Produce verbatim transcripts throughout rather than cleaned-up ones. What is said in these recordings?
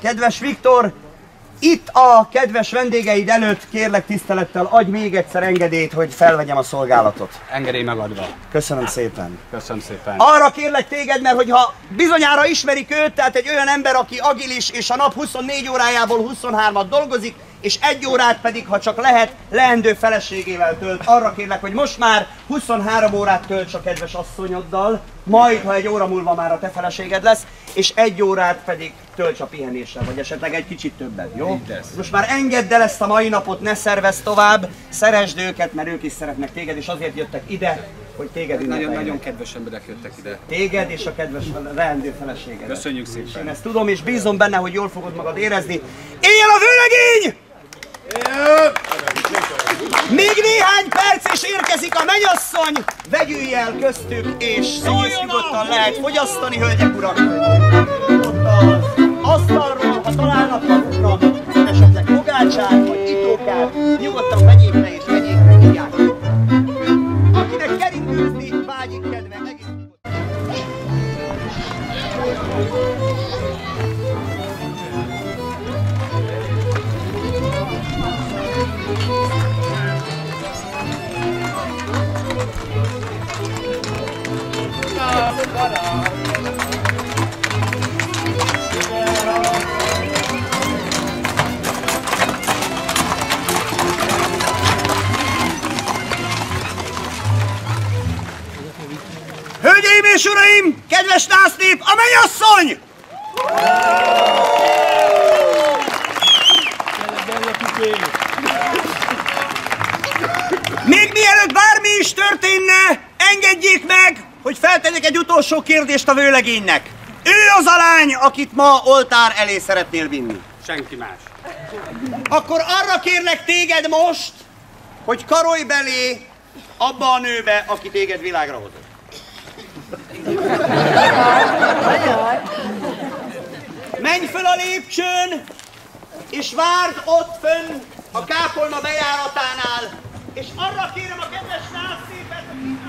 Kedves Viktor, itt a kedves vendégeid előtt kérlek tisztelettel adj még egyszer engedélyt, hogy felvegyem a szolgálatot. Engedély megadva. Köszönöm szépen. Köszönöm szépen. Arra kérlek téged, mert hogyha bizonyára ismerik őt, tehát egy olyan ember, aki agilis és a nap huszonnégy órájából huszonhármat dolgozik, és egy órát pedig, ha csak lehet, leendő feleségével tölt. Arra kérlek, hogy most már huszonhárom órát tölts a kedves asszonyoddal, majd, ha egy óra múlva már a te feleséged lesz, és egy órát pedig tölts a pihenéssel, vagy esetleg egy kicsit többet, jó? Most már engedd el ezt a mai napot, ne szervezz tovább, szeresd őket, mert ők is szeretnek téged, és azért jöttek ide, hogy téged ünnepeljenek. Nagyon, nagyon kedves emberek jöttek ide. Téged és a kedves leendő feleséged. Köszönjük szépen. És én ezt tudom, és bízom benne, hogy jól fogod magad érezni. Éljen a vőlegény! Még néhány perc és érkezik a mennyasszony, vegyülj el köztük, és egész nyugodtan lehet fogyasztani, hölgyek, urak! Ott az asztalról, ha találnak maguknak, esetleg fogácsát, vagy itókát, nyugodtan vegyék le és vegyék le, hívják. Akinek keringőzni vágyik kedve, egész Hölgyeim és uraim, kedves násznép, a mennyasszony! Még mielőtt bármi is történne, engedjék meg, hogy feltegyek egy utolsó kérdést a vőlegénynek. Ő az a lány, akit ma oltár elé szeretnél vinni. Senki más. Akkor arra kérlek téged most, hogy karolj belé abba a nőbe, aki téged világra hozott. Menj föl a lépcsőn, és várd ott fönn a kápolna bejáratánál, és arra kérem a kedves násznépet,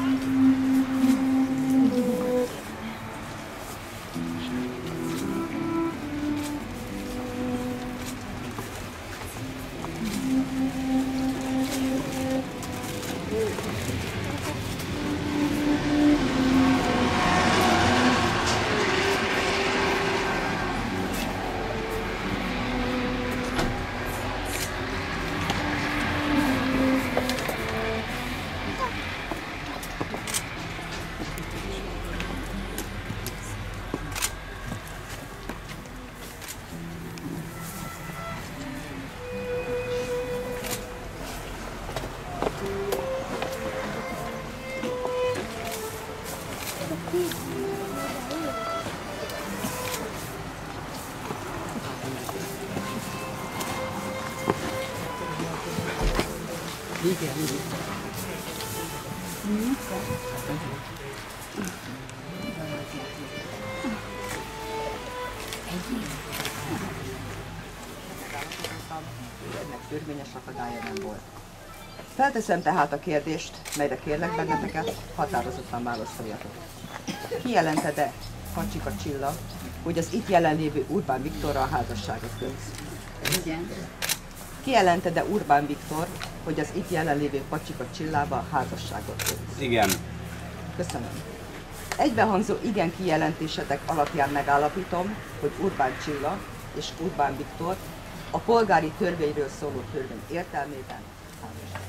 törvényes akadálya nem volt. Felteszem tehát a kérdést, melyre kérlek benneteket, határozottan válaszoljatok. Kijelente-e Pacsika Csilla, hogy az itt jelenlévő Urbán Viktorral házasságot kötsz? Igen. Kijelente-e Urbán Viktor, hogy az itt jelenlévő Pacsika Csillával házasságot kötsz? Igen. Köszönöm. Egybehangzó igen kijelentésetek alapján megállapítom, hogy Urbán Csilla és Urbán Viktor a polgári törvényről szóló törvény értelmében házasság.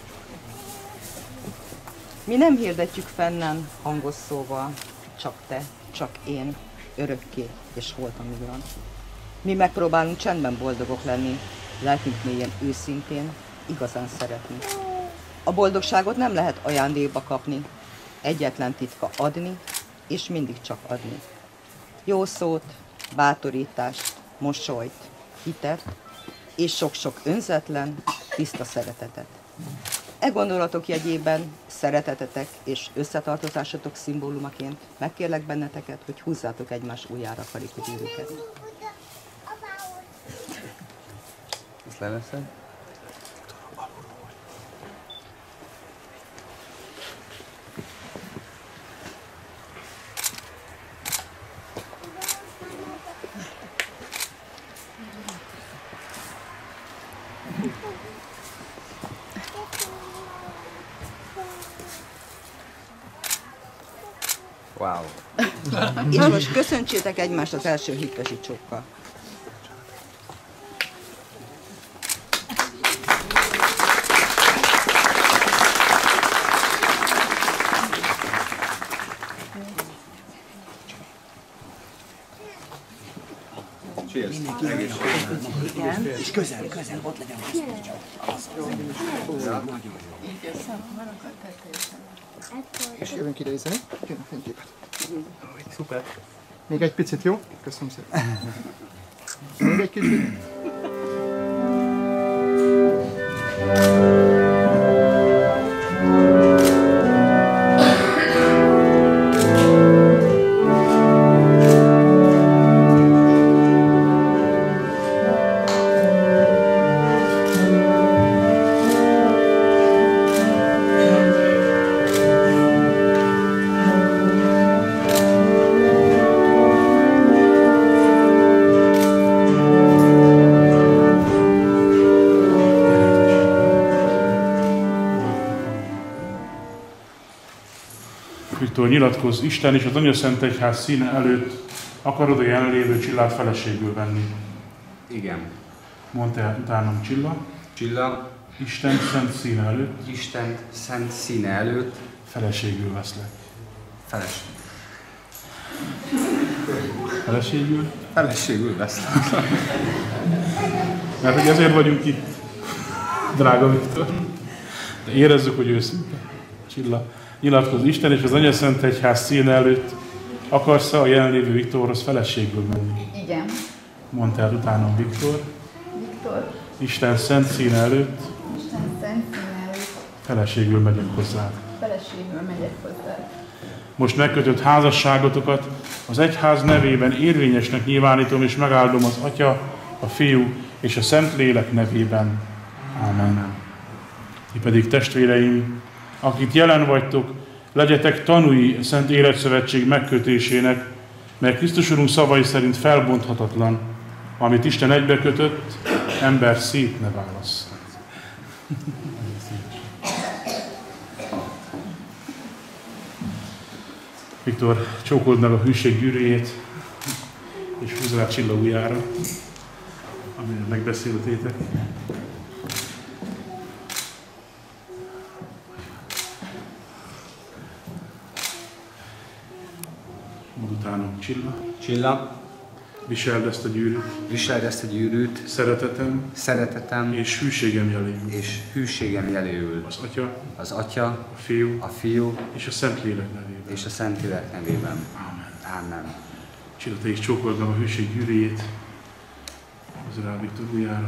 Mi nem hirdetjük fennen hangos szóval, csak te, csak én, örökké és holtamigran. Mi megpróbálunk csendben boldogok lenni, lelkünk mélyen őszintén, igazán szeretni. A boldogságot nem lehet ajándékba kapni, egyetlen titka adni, és mindig csak adni. Jó szót, bátorítást, mosolyt, hitet, és sok-sok önzetlen, tiszta szeretetet. E gondolatok jegyében szeretetetek és összetartozásatok szimbólumaként megkérlek benneteket, hogy húzzátok egymás ujjára karikatűrüket. Ezt leveszed? Wow. És most köszöntsétek egymást az első hippesi csókkal. Cheers. Igen. És közel, közel, ott legyen És jövünk ide nézni. Jön a fényképet. Szuper. Még egy picit, jó? Köszönöm szépen. Még egy kicsit. Viktor, nyilatkozz, Isten és az Anyaszent Egyház színe előtt akarod a jelenlévő Csillát feleségül venni. Igen. Mondta el utánam, Csilla. Csilla, Isten szent színe előtt Isten szent színe előtt feleségül veszlek. feles. Feleségül? Feleségül veszlek. Mert hogy ezért vagyunk itt, drága Viktor. De érezzük, hogy őszinte. Csilla, nyilatkozz, Isten és az Anyaszent Egyház színe előtt akarsz-e a jelenlévő Viktorhoz feleségül menni? Igen. Mondta el utánam, Viktor. Viktor, Isten szent színe előtt Isten szent színe előtt feleségül megyek hozzád. feleségül megyek hozzá. Most megkötött házasságotokat az egyház nevében érvényesnek nyilvánítom és megáldom az Atya, a Fiú és a Szentlélek nevében. Ámen. Ti pedig testvéreim, akik jelen vagytok, legyetek tanúi a Szent Életszövetség megkötésének, mert Krisztus Urunk szavai szerint felbonthatatlan, amit Isten egybekötött, ember szét ne válassza. Viktor, csókold meg a hűség gyűrűjét, és húzz rá Csilla ujjára, amire megbeszéltétek. Mondd utánam, Csilla, Csilla, viseld ezt a gyűrűt, viseld ezt a gyűrűt, szeretetem szeretetem és hűségem jeléül. és hűségem jeléül. Az Atya, Az Atya, a Fiú a Fiú és a Szentlélek nevében. és a Szentlélek nevében. Ámen. Ámen. Csilla, te is csókold meg a hűség gyűrűjét, hozz rá Viktor ujjára.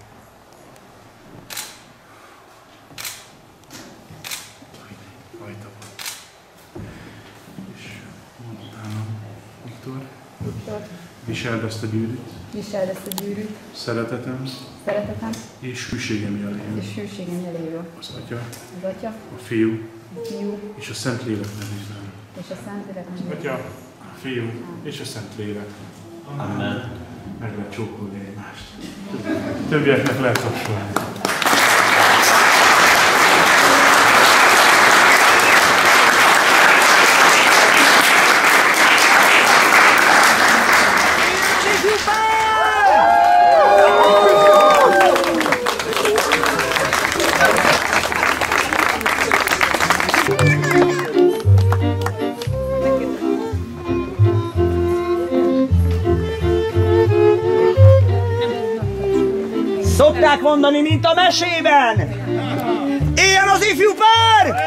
Rajta van. És mondd utánam, Viktor, Viktor, viseld ezt a gyűrűt, viseld ezt a gyűrűt, szeretetem szeretetem és hűségem jeléül. és hűségem jeléül. Az Atya, Az Atya, a Fiú a Fiú és a Szentlélek nevében. és a Szentlélek nevében. Atya, a Fiú és a Szentlélek. Amen. Meg lehet csókolni egymást. Többieknek lehet tapsolni. Szokták mondani, mint a mesében! Éljen az ifjú pár!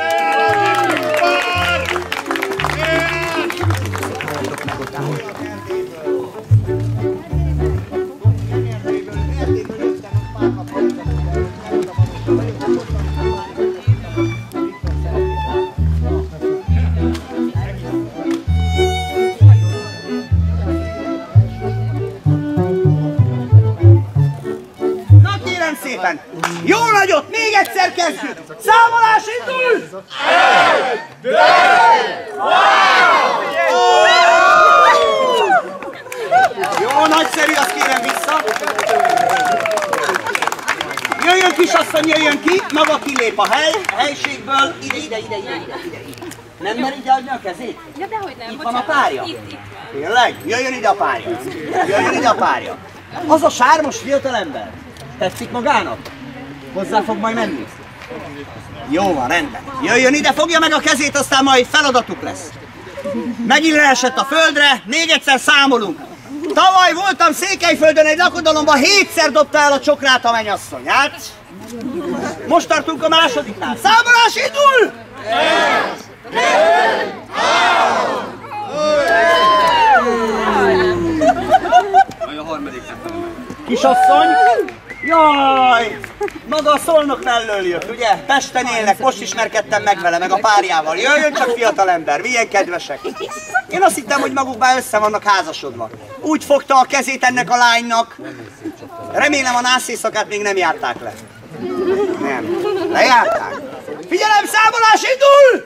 Na kérem szépen! Jó nagyot! Még egyszer kezdjük! Számolás indul! Jó, nagyszerű, azt kérem vissza! Jöjjön kisasszony jöjjön ki, maga kilép a hely, helységből, ide, ide, ide, ide, ide, ide. Nem mer ide adni a kezét? Ja, dehogy nem, Itt van a bocsánat. párja? Itt, itt. Tényleg? Jöjjön ide a párja. Jöjjön ide a párja. Az a sármos fiatalember. Tetszik magának? Hozzá fog majd menni? Jó van, rendben. Jöjjön ide, fogja meg a kezét, aztán majd feladatuk lesz. Megint leesett a földre, még egyszer számolunk. Tavaly voltam Székelyföldön egy lakodalomban, hétszer dobta el a csokrát a mennyasszony. Hát, most tartunk a másodiknál. Számolás indul! A harmadik. Kisasszony? Jaj! Maga a Szolnok mellől jött, ugye? Pesten élnek, most ismerkedtem meg vele, meg a párjával. Jöjjön csak fiatalember, milyen kedvesek. Én azt hittem, hogy magukban össze vannak házasodva. Úgy fogta a kezét ennek a lánynak. Remélem a nászészakát még nem járták le. Nem. Lejárták. Figyelem, számolás indul!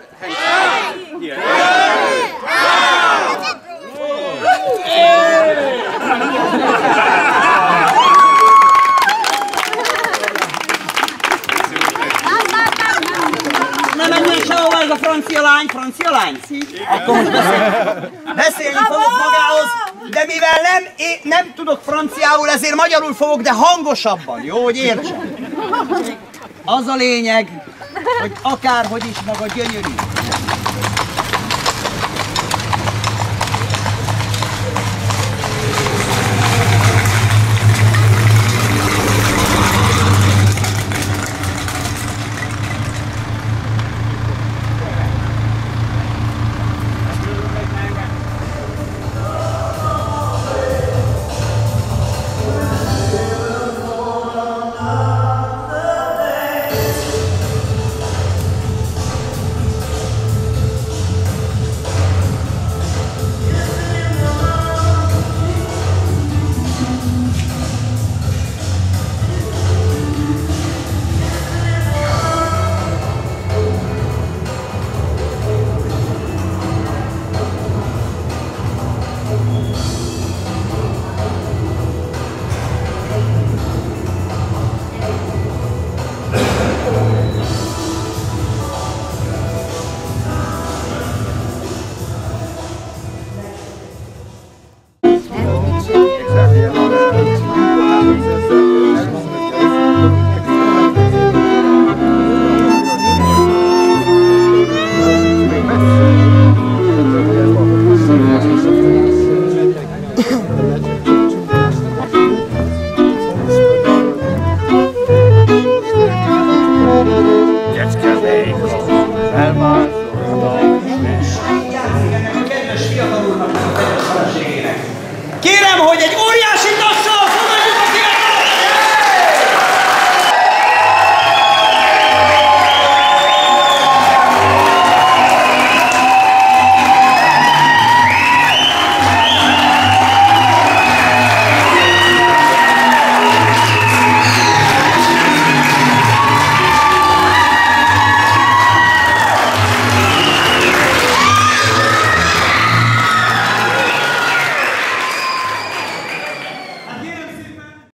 Ne menjen sehova ez a francia lány, francia lány? Akkor most beszélni, beszélni fogok magához, de mivel nem, én nem tudok franciául, ezért magyarul fogok, de hangosabban, jó, hogy értsen? Az a lényeg, hogy akárhogy is maga gyönyörű,